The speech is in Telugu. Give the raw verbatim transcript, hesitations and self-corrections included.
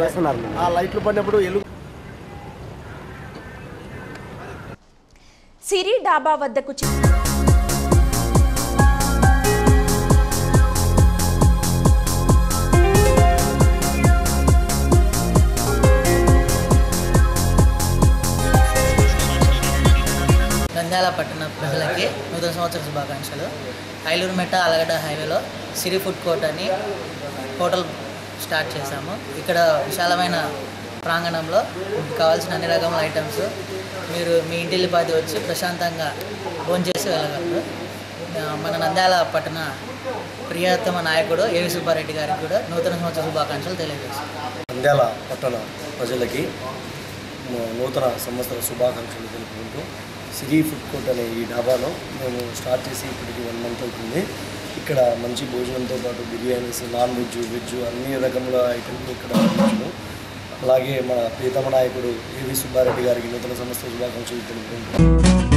ఆ లైట్లు పడినప్పుడు ఎలుగు సిరి డాబా వద్దకు నంద్యాల పట్టణ ప్రజలకి నూతన సంవత్సర శుభాకాంక్షలు. ఐలూరుమెట్ట అలగడ్డ హైవేలో సిరి ఫుడ్ కోర్ట్ అని హోటల్ స్టార్ట్ చేశాము. ఇక్కడ విశాలమైన ప్రాంగణంలో కావాల్సిన అన్ని రకముల ఐటమ్స్ మీరు మీ ఇంటిల్లిపాది వచ్చి ప్రశాంతంగా భోంచేసి వెళ్ళగలరు. మన నంద్యాల పట్టణ ప్రియతమ నాయకుడు ఏవి సుబ్బారెడ్డి గారికి కూడా నూతన సంవత్సర శుభాకాంక్షలు తెలియజేస్తాం. నంద్యాల పట్టణ ప్రజలకి నూతన సంవత్సర శుభాకాంక్షలు తెలుపుకుంటూ సిరి ఫుడ్ కోర్ట్ అనే ఈ డాబాలో మేము స్టార్ట్ చేసి ఇప్పటికి వన్ మంత్ అవుతుంది. ఇక్కడ మంచి భోజనంతో పాటు బిర్యానీస్, నాన్ వెజ్, వెజ్ అన్ని రకముల ఐటమ్లు ఇక్కడ లభించును. అలాగే మన ప్రియతమ నాయకుడు ఏవి సుబ్బారెడ్డి గారికి నూతన సంవత్సర శుభాకాంక్షలు తెలుపుకుంటూ